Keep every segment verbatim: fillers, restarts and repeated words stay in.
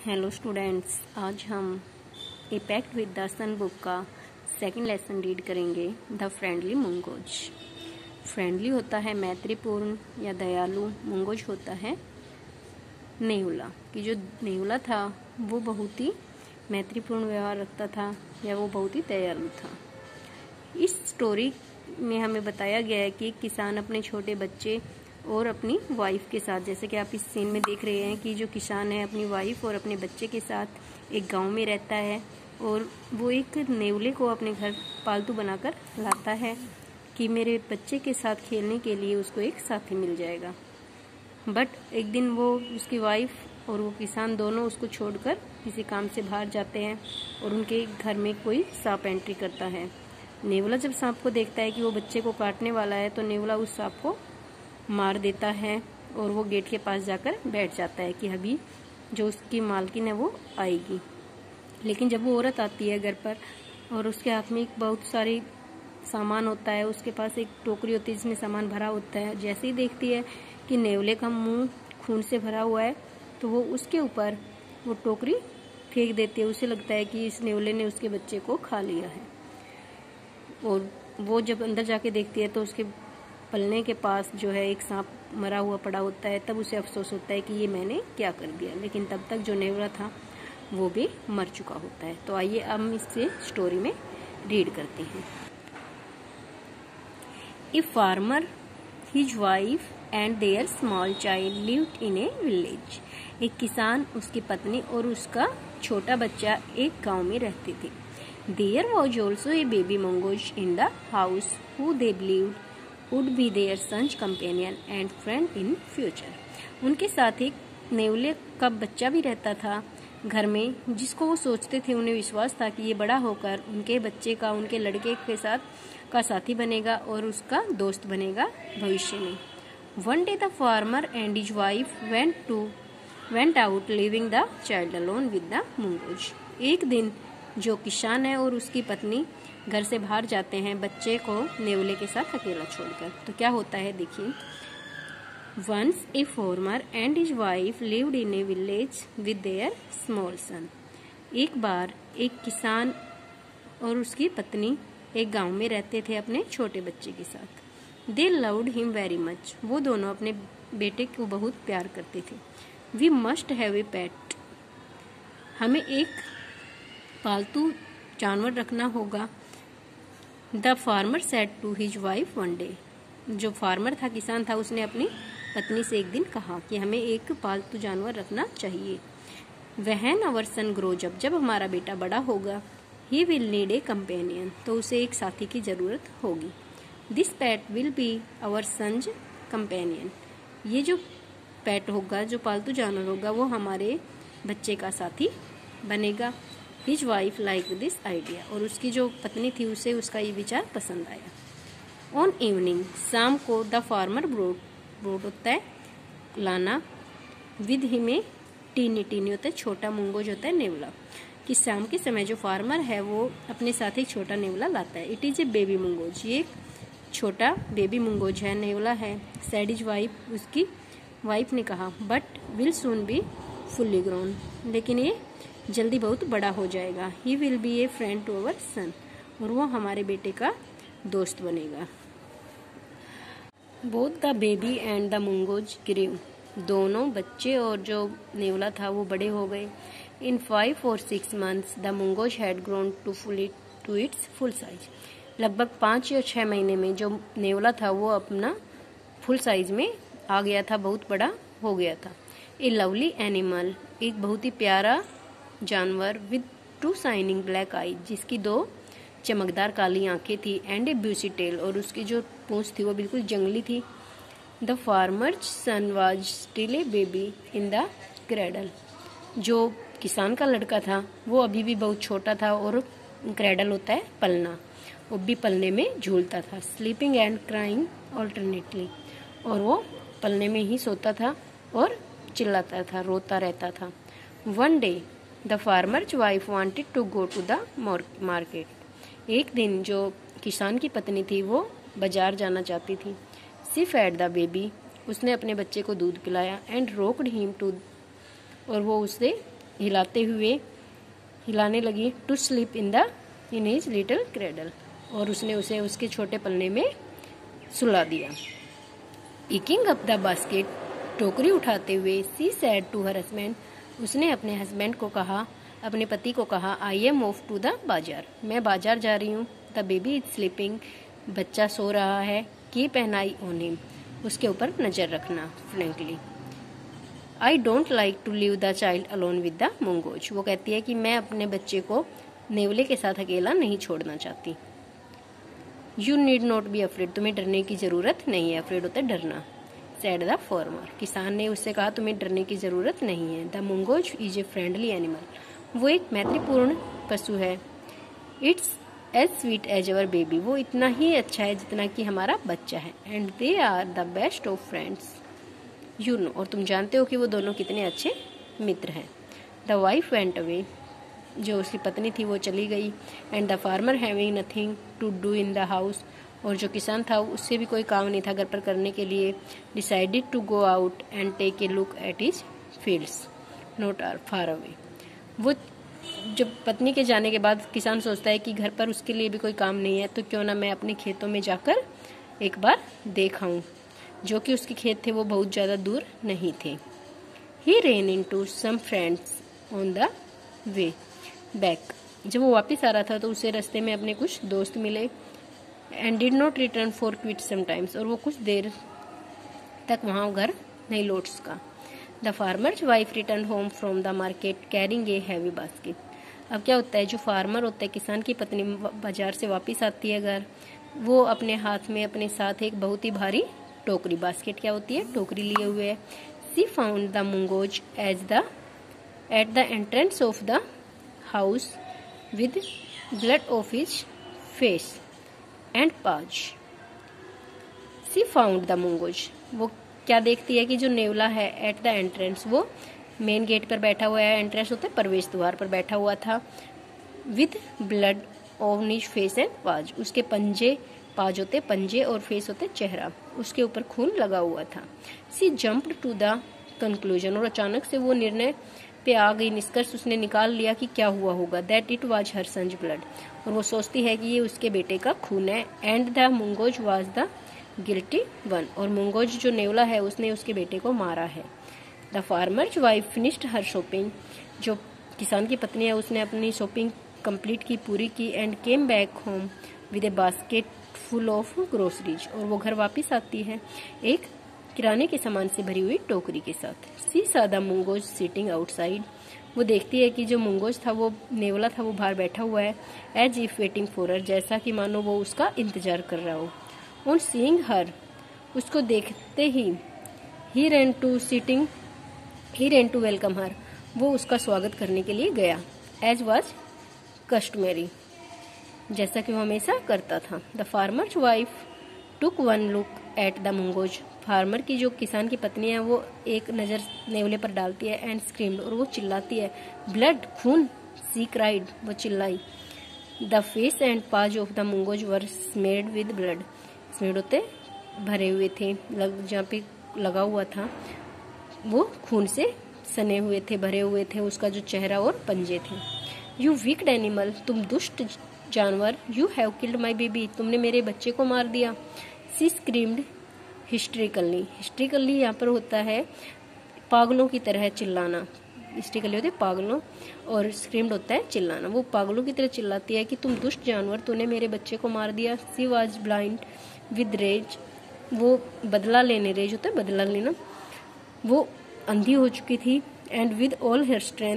Hello students, आज हम a pact with the sun book का सेकंड लेसन रीड करेंगे। The friendly mongoose. फ्रेंडली होता है मैत्रीपूर्ण या दयालु, मुंगोज होता है नेहुला। कि जो नेहुला था वो बहुत ही मैत्रीपूर्ण व्यवहार रखता था या वो बहुत ही दयालु था। इस स्टोरी में हमें बताया गया है कि किसान अपने छोटे बच्चे और अपनी वाइफ के साथ, जैसे कि आप इस सीन में देख रहे हैं कि जो किसान है अपनी वाइफ और अपने बच्चे के साथ एक गांव में रहता है और वो एक नेवले को अपने घर पालतू बनाकर लाता है कि मेरे बच्चे के साथ खेलने के लिए उसको एक साथी मिल जाएगा। बट एक दिन वो उसकी वाइफ और वो किसान दोनों उसको छोड़कर किसी काम से बाहर जाते हैं और उनके घर में कोई सांप एंट्री करता है। नेवला जब सांप को देखता है कि वो बच्चे को काटने वाला है तो नेवला उस सांप को मार देता है और वो गेट के पास जाकर बैठ जाता है कि अभी जो उसकी मालकिन है वो आएगी। लेकिन जब वो औरत आती है घर पर और उसके हाथ में एक बहुत सारी सामान होता है, उसके पास एक टोकरी होती है जिसमें सामान भरा होता है, जैसे ही देखती है कि नेवले का मुंह खून से भरा हुआ है तो वो उसके ऊपर वो टोकरी फेंक देती है। उसे लगता है कि इस नेवले ने उसके बच्चे को खा लिया है। और वो जब अंदर जाके देखती है तो उसके पलने के पास जो है एक सांप मरा हुआ पड़ा होता है। तब उसे अफसोस होता है कि ये मैंने क्या कर दिया, लेकिन तब तक जो नेवला था वो भी मर चुका होता है। तो आइए अब हम इससे स्टोरी में रीड करते हैं। A farmer, his wife and their small child lived in a village. एक किसान, उसकी पत्नी और उसका छोटा बच्चा एक गांव में रहते थे। There was also a baby mongoose in the house who they believed would be their son's companion and friend in future। उनके साथ एक नेवले का बच्चा भी रहता था घर में, जिसको वो सोचते थे, उन्हें विश्वास था कि ये बड़ा होकर उनके बच्चे का, उनके लड़के के साथ का साथी बनेगा और उसका दोस्त बनेगा भविष्य में। One day the farmer and his wife went to went out leaving the child alone with the mongoose। एक दिन जो किसान है और उसकी पत्नी घर से बाहर जाते हैं बच्चे को नेवले के साथ अकेला छोड़कर। तो क्या होता है देखिए। Once a farmer and his wife lived in a village with their small son. एक बार एक किसान और उसकी पत्नी एक गांव में रहते थे अपने छोटे बच्चे के साथ। They loved him very much. वो दोनों अपने बेटे को बहुत प्यार करते थे। We must have a pet. हमें एक पालतू जानवर रखना होगा। The farmer said to his wife one day. जो फार्मर था, किसान था, उसने अपनी पत्नी से एक दिन कहा कि हमें एक पालतू जानवर रखना चाहिए। When our son grows up, जब हमारा बेटा बड़ा होगा, he will need a companion, तो उसे एक साथी की जरूरत होगी। This pet will be our son's companion. ये जो पेट होगा, जो पालतू जानवर होगा, वो हमारे बच्चे का साथी बनेगा। His wife like this idea. और उसकी जो पत्नी थी उसे उसका ये विचार पसंद आया। ऑन इवनिंग, शाम को, द फार्मर ब्रोड ब्रोड होता है लाना, with him a tiny tiny होता है छोटा, मुंगोज होता है नेवला। कि शाम के समय जो फार्मर है वो अपने साथ एक छोटा नेवला लाता है। It is a baby mongoose. ये एक छोटा बेबी मुंगोज है, नेवला है। सैड हिज वाइफ, उसकी वाइफ ने कहा, but will soon be fully grown, लेकिन ये जल्दी बहुत बड़ा हो जाएगा। He will be a friend to our son, और वो हमारे बेटे का दोस्त बनेगा। Both the baby and the mongoose grew. दोनों बच्चे और जो नेवला था वो बड़े हो गए। इन फाइव और six months the mongoose had grown to full to its full size. लगभग पाँच या छह महीने में जो नेवला था वो अपना फुल साइज में आ गया था, बहुत बड़ा हो गया था। ए लवली एनिमल, एक बहुत ही प्यारा जानवर, with two shining black eye, जिसकी दो चमकदार काली आंखें थी, एंड ए ब्यूसी टेल, और उसकी जो पूंछ थी वो बिल्कुल जंगली थी। The farmer's son was still a baby in the cradle. जो किसान का लड़का था वो अभी भी बहुत छोटा था, और क्रेडल होता है पलना, वो भी पलने में झूलता था। स्लीपिंग एंड क्राइंग ऑल्टरनेटली, और वो पलने में ही सोता था और चिल्लाता था, रोता रहता था। One day the farmer's wife wanted to go to the market. एक दिन जो किसान की पत्नी थी वो बाजार जाना चाहती थी। सी फेड द बेबी, उसने अपने बच्चे को दूध पिलाया। एंड रोक्ड हिम टू, और वो उसे हिलाते हुए हिलाने लगी। To sleep in the in his little cradle, और उसने उसे उसके छोटे पलने में सुला दिया। पिकिंग अप द बास्केट, टोकरी उठाते हुए, she said to her husband, उसने अपने हस्बैंड को कहा, अपने पति को कहा, I am off to the bazaar, मैं बाजार जा रही हूँ। द बेबी इज स्लीपिंग, बच्चा सो रहा है। Keep an eye on him, उसके ऊपर नजर रखना। Frankly, I don't like to leave the child alone with the mongoose, वो कहती है कि मैं अपने बच्चे को नेवले के साथ अकेला नहीं छोड़ना चाहती। You need not be afraid, तुम्हें डरने की जरूरत नहीं है। अफ्रेड होता है डरना। सेड द फार्मर, किसान ने उससे कहा, तुम्हें डरने की जरूरत नहीं है। The mongoose is a friendly animal, वो एक मैत्रीपूर्ण पशु है। It's as sweet as our baby, वो इतना ही अच्छा है जितना कि हमारा बच्चा है। And they are the best of friends, you know, और तुम जानते हो कि वो दोनों कितने अच्छे मित्र हैं। द वाइफ वेंट अवे, जो उसकी पत्नी थी वो चली गई। And the farmer having nothing to do in the house, और जो किसान था उससे भी कोई काम नहीं था घर पर करने के लिए। Decided to go out and take a look at his fields not are far away, वो जब पत्नी के जाने के बाद किसान सोचता है कि घर पर उसके लिए भी कोई काम नहीं है, तो क्यों ना मैं अपने खेतों में जाकर एक बार देख आऊं, जो कि उसके खेत थे वो बहुत ज़्यादा दूर नहीं थे। He ran into some friends on the way back, जब वो वापस आ रहा था तो उसे रास्ते में अपने कुछ दोस्त मिले। And did not return for quite sometimes, और वो कुछ देर तक वहाँ घर नहीं लौट सका। The farmer's wife return home from the market carrying a heavy basket, अब क्या होता है, जो फार्मर होता है, किसान की पत्नी बाजार से वापस आती है घर, वो अपने हाथ में अपने साथ एक बहुत ही भारी टोकरी, बास्केट क्या होती है, टोकरी लिए हुए है। She found the mongoose as the at the entrance of the house with blood of his face and paws. She found the mongoose, वो क्या देखती है कि जो नेवला है एट द एंट्रेंस, वो मेन गेट पर बैठा हुआ है। एंट्रेंस होता है प्रवेश द्वार पर बैठा हुआ था। With blood on his face and paws, उसके पंजे, पाज होते पंजे और फेस होते चेहरा, उसके ऊपर खून लगा हुआ था। She jumped to the conclusion, और अचानक से वो निर्णय पे आ गई, निष्कर्ष उसने निकाल लिया कि क्या हुआ होगा। That it was her son's blood, और वो सोचती है कि ये उसके बेटे का खून है। And the mongoose was the guilty one, और मंगोज जो नेवला है उसने उसके बेटे को मारा है। The farmer's wife finished her shopping, जो किसान की पत्नी है उसने अपनी शॉपिंग कंप्लीट की, पूरी की। And came back home with a basket full of groceries, और वो घर वापस आती है एक किराने के सामान से भरी हुई टोकरी के साथ। सी सा द मंगोज सिटिंग आउटसाइड, वो देखती है कि जो मंगोज था, वो नेवला था, वो बाहर बैठा हुआ है। As if waiting for her, जैसा कि मानो वो उसका इंतजार कर रहा हो। ऑन सीइंग हर, उसको देखते ही, he ran to sitting he ran to welcome her, वो उसका स्वागत करने के लिए गया। एज वाज कस्टमरी, जैसा कि वो हमेशा करता था। The farmer's wife took one look at the mongoose, farmer की जो किसान की पत्नी है वो एक नज़र नेवले पर डालती है। एंड स्क्रीम्ड, और वो चिल्लाती है। ब्लड, खून, सी क्राइड, वो चिल्लाई। The face and paws of the mongoose were smeared with blood, smeared होते भरे हुए थे, लग जहाँ पे लगा हुआ था वो खून से सने हुए थे, भरे हुए थे उसका जो चेहरा और पंजे थे। यू वीक्ड एनिमल, तुम दुष्ट जानवर। You have killed my baby, तुमने मेरे बच्चे को मार दिया। सी स्क्रीम्ड हिस्ट्रिकली, हिस्ट्रिकली यहाँ पर होता है पागलों की तरह चिल्लाना, हिस्ट्रिकली होते पागलों, और स्क्रीम्ड होता है चिल्लाना। वो पागलों की तरह चिल्लाती है कि तुम दुष्ट जानवर, तूने मेरे बच्चे को मार दिया। She was blind with rage, वो बदला लेने, रेज होता है बदला लेना, वो अंधी हो चुकी थी। And with all her strength,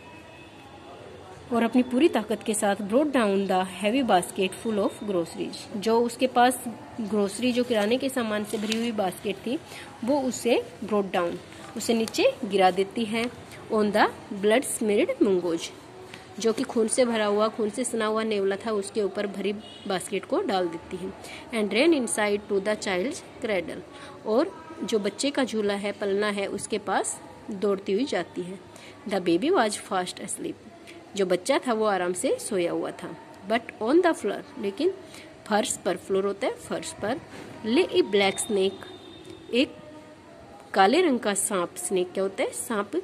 और अपनी पूरी ताकत के साथ, brought down the heavy basket full of groceries, जो उसके पास ग्रोसरी, जो किराने के सामान से भरी हुई बास्केट थी, वो उसे ब्रोड डाउन, उसे नीचे गिरा देती है। On the blood smeared mongoose, जो कि खून से भरा हुआ, खून से सना हुआ नेवला था, उसके ऊपर भरी बास्केट को डाल देती है। And ran inside to the child's cradle, और जो बच्चे का झूला है, पलना है, उसके पास दौड़ती हुई जाती है। The baby was fast asleep, जो बच्चा था वो आराम से सोया हुआ था। बट ऑन द फ्लोर, लेकिन फर्श पर, फ्लोर होता है फर्श पर, ले ए ब्लैक स्नेक, एक काले रंग का सांप, स्नेक क्या होता है, सांप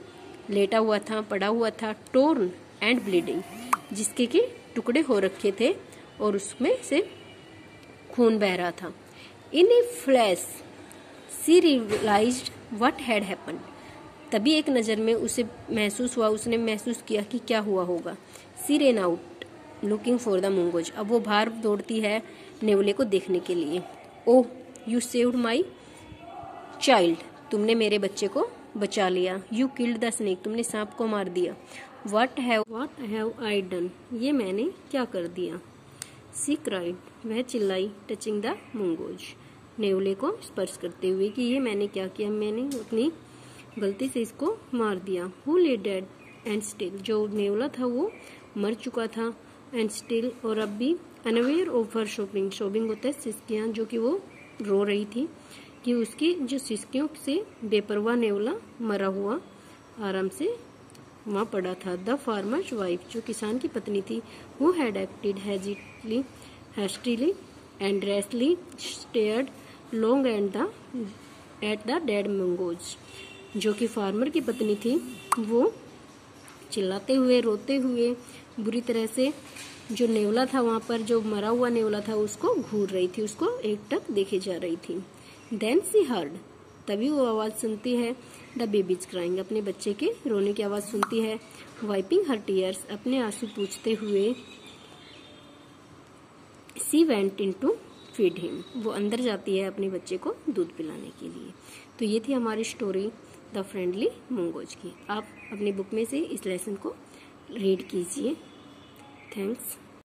लेटा हुआ था, पड़ा हुआ था, टोर्न एंड ब्लीडिंग, जिसके के टुकड़े हो रखे थे और उसमें से खून बह रहा था। In a flash she realised what had happened, तभी एक नज़र में उसे महसूस हुआ, उसने महसूस किया कि क्या हुआ होगा। She ran out looking for the mongoose, अब वो बाहर दौड़ती है नेवले को देखने के लिए। Oh you saved my child, तुमने मेरे बच्चे को बचा लिया। यू किल्ड द स्नेक, तुमने सांप को मार दिया। What have what have I done, ये मैंने क्या कर दिया। सी क्राइड, वह चिल्लाई, टचिंग द मंगोज, नेवले को स्पर्श करते हुए कि ये मैंने क्या किया, मैंने अपनी गलती से इसको मार दिया। हु ले डेड एंड स्टिल, जो नेवला था वो मर चुका था, एंड स्टिल और अब भी, unaware of her sobbing, sobbing होता है सिसकियां, जो कि वो रो रही थी कि उसकी जो सिसकियों से बेपरवाह नेवला मरा हुआ आराम से वहाँ पड़ा था। द फार्मर्स वाइफ, जो किसान की पत्नी थी, who had acted hastily hastily and rashly stared long and the at the dead mongoose, जो कि फार्मर की पत्नी थी, वो चिल्लाते हुए रोते हुए बुरी तरह से जो नेवला था वहां पर, जो मरा हुआ नेवला था, उसको घूर रही थी, उसको एकटक देखे जा रही थी। देन सी हर्ड, तभी वो आवाज सुनती है, द बेबीज क्राइंग, अपने बच्चे के रोने की आवाज सुनती है। वाइपिंग हर टीयर्स, अपने आंसू पूछते हुए, she went in to feed him, वो अंदर जाती है अपने बच्चे को दूध पिलाने के लिए। तो ये थी हमारी स्टोरी द फ्रेंडली मंगोज की। आप अपनी बुक में से इस लेसन को रीड कीजिए। थैंक्स।